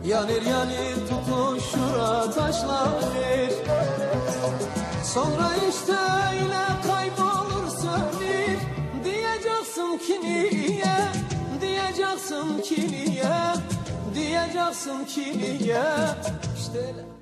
Yanır yanır tutuşura taşlanır. Sonra işte öyle kaybolur sönür. Diyeceksin ki niye, diyeceksin ki niye, diyeceksin ki niye. İşte öyle.